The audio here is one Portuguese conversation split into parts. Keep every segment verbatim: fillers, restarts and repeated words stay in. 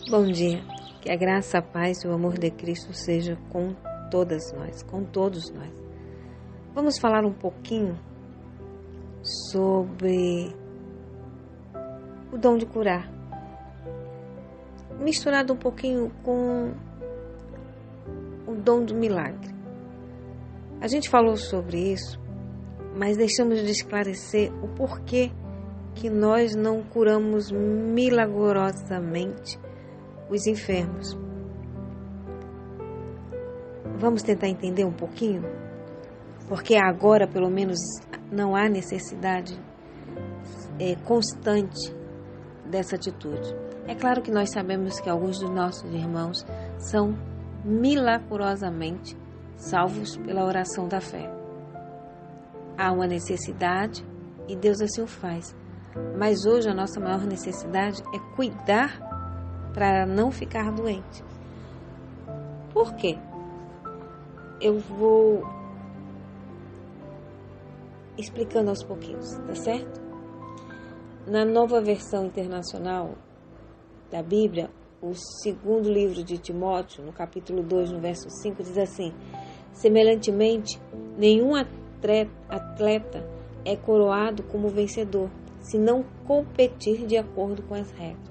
Bom dia, que a graça, a paz e o amor de Cristo seja com todas nós, com todos nós. Vamos falar um pouquinho sobre o dom de curar, misturado um pouquinho com o dom do milagre. A gente falou sobre isso, mas deixamos de esclarecer o porquê que nós não curamos milagrosamente os enfermos. Vamos tentar entender um pouquinho? Porque agora, pelo menos, não há necessidade é, constante dessa atitude. É claro que nós sabemos que alguns dos nossos irmãos são milagrosamente salvos pela oração da fé. Há uma necessidade e Deus assim o faz. Mas hoje a nossa maior necessidade é cuidar para não ficar doente. Por quê? Eu vou explicando aos pouquinhos, tá certo? Na Nova Versão Internacional da Bíblia, o segundo livro de Timóteo, no capítulo dois, no verso cinco, diz assim: semelhantemente, nenhum atleta é coroado como vencedor, se não competir de acordo com as regras.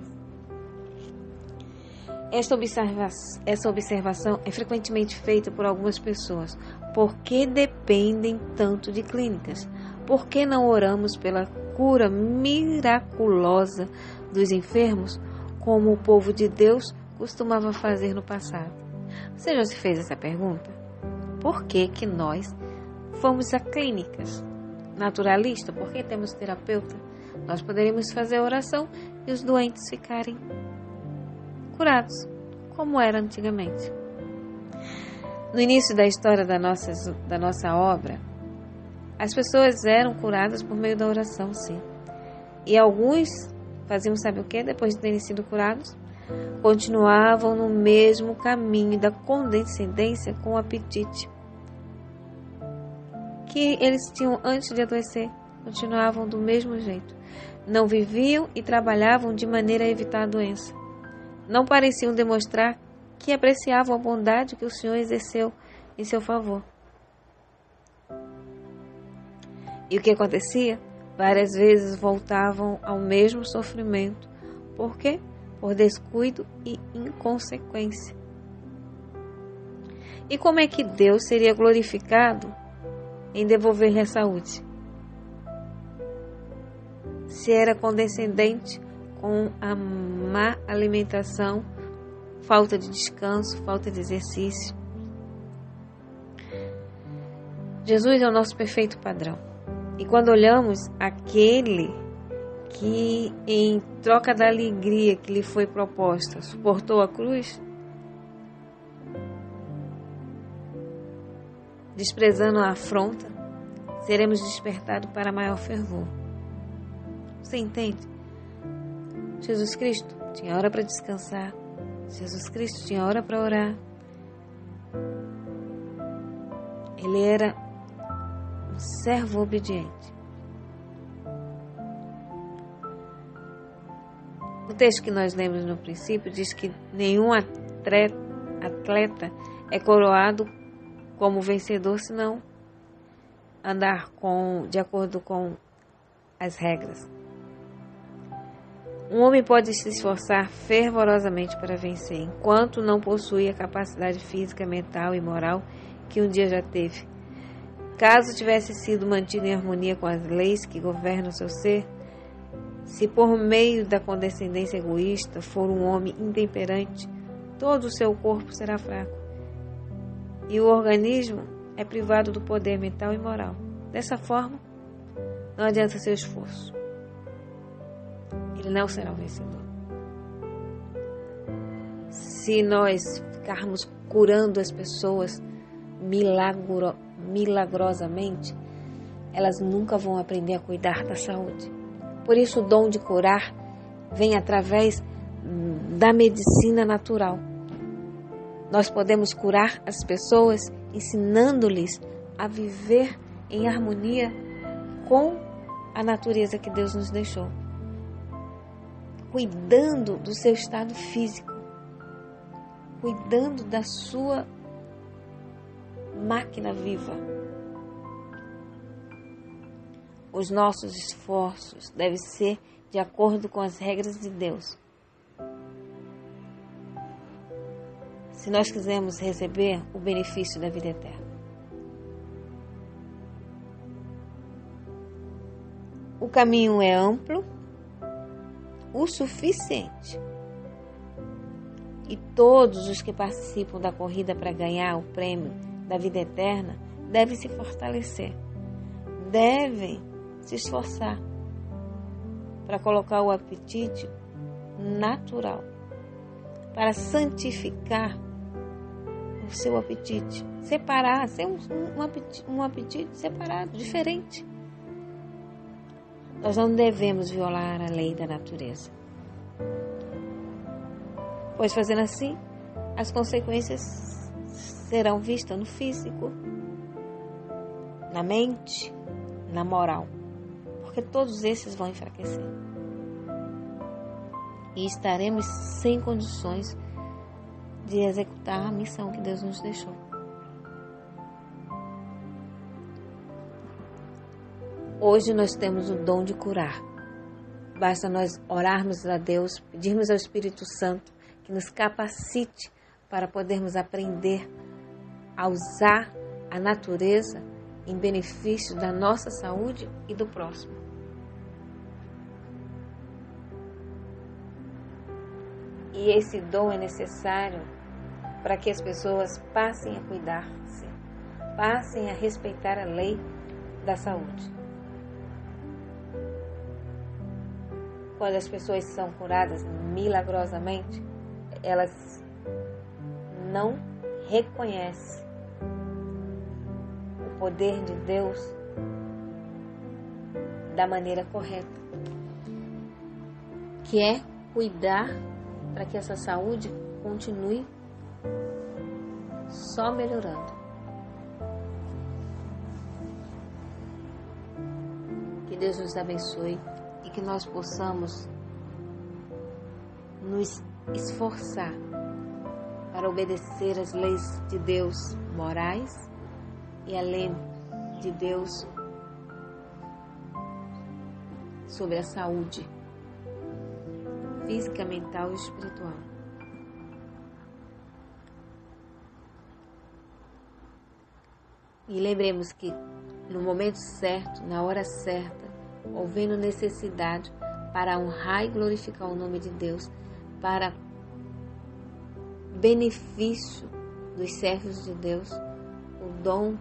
Esta observação, essa observação é frequentemente feita por algumas pessoas. Por que dependem tanto de clínicas? Por que não oramos pela cura miraculosa dos enfermos, como o povo de Deus costumava fazer no passado? Você já se fez essa pergunta? Por que que nós fomos a clínicas? Naturalista? Por que temos terapeuta? Nós poderíamos fazer a oração e os doentes ficarem curados, como era antigamente. No início da história da nossa, da nossa obra, as pessoas eram curadas por meio da oração, sim. E alguns faziam, sabe o que? Depois de terem sido curados, continuavam no mesmo caminho da condescendência com o apetite que eles tinham antes de adoecer. Continuavam do mesmo jeito. Não viviam e trabalhavam de maneira a evitar a doença. Não pareciam demonstrar que apreciavam a bondade que o Senhor exerceu em seu favor. E o que acontecia? Várias vezes voltavam ao mesmo sofrimento. Por quê? Por descuido e inconsequência. E como é que Deus seria glorificado em devolver-lhe a saúde? Se era condescendente com a má alimentação, falta de descanso, falta de exercício. Jesus é o nosso perfeito padrão. E quando olhamos aquele que, em troca da alegria que lhe foi proposta, suportou a cruz, desprezando a afronta, seremos despertados para maior fervor. Você entende? Jesus Cristo tinha hora para descansar. Jesus Cristo tinha hora para orar. Ele era um servo obediente. O texto que nós lemos no princípio diz que nenhum atleta é coroado como vencedor, senão andar com, de acordo com as regras. Um homem pode se esforçar fervorosamente para vencer, enquanto não possui a capacidade física, mental e moral que um dia já teve. Caso tivesse sido mantido em harmonia com as leis que governam seu ser, se por meio da condescendência egoísta for um homem intemperante, todo o seu corpo será fraco e o organismo é privado do poder mental e moral. Dessa forma, não adianta seu esforço. Ele não será o vencedor. Se nós ficarmos curando as pessoas milagro, milagrosamente, elas nunca vão aprender a cuidar da saúde. Por isso o dom de curar vem através da medicina natural. Nós podemos curar as pessoas ensinando-lhes a viver em harmonia com a natureza que Deus nos deixou, cuidando do seu estado físico, cuidando da sua máquina viva. Os nossos esforços devem ser de acordo com as regras de Deus. Se nós quisermos receber o benefício da vida eterna. O caminho é amplo, o suficiente. E todos os que participam da corrida para ganhar o prêmio da vida eterna devem se fortalecer, devem se esforçar para colocar o apetite natural, para santificar o seu apetite, separar, ser um, um, apetite, um apetite separado, diferente. Nós não devemos violar a lei da natureza, pois fazendo assim, as consequências serão vistas no físico, na mente, na moral, porque todos esses vão enfraquecer. E estaremos sem condições de executar a missão que Deus nos deixou. Hoje nós temos o dom de curar. Basta nós orarmos a Deus, pedirmos ao Espírito Santo que nos capacite para podermos aprender a usar a natureza em benefício da nossa saúde e do próximo. E esse dom é necessário para que as pessoas passem a cuidar-se, passem a respeitar a lei da saúde. Quando as pessoas são curadas milagrosamente, elas não reconhecem o poder de Deus da maneira correta, que é cuidar para que essa saúde continue só melhorando. Que Deus nos abençoe e que nós possamos nos esforçar para obedecer às leis de Deus morais e a lei de Deus sobre a saúde física, mental e espiritual. E lembremos que no momento certo, na hora certa, havendo necessidade para honrar e glorificar o nome de Deus, para benefício dos servos de Deus, o dom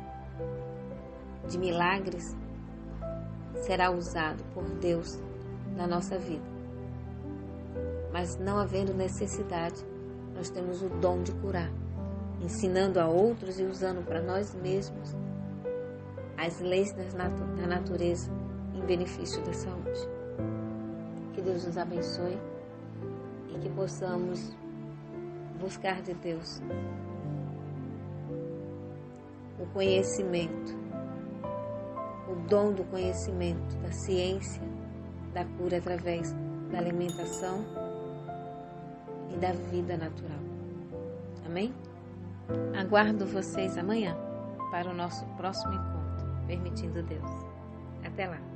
de milagres será usado por Deus na nossa vida. Mas não havendo necessidade, nós temos o dom de curar, ensinando a outros e usando para nós mesmos as leis da natureza em benefício da saúde. Que Deus nos abençoe e que possamos buscar de Deus o conhecimento, o dom do conhecimento, da ciência, da cura através da alimentação e da vida natural. Amém? Aguardo vocês amanhã para o nosso próximo encontro, permitindo Deus. Até lá!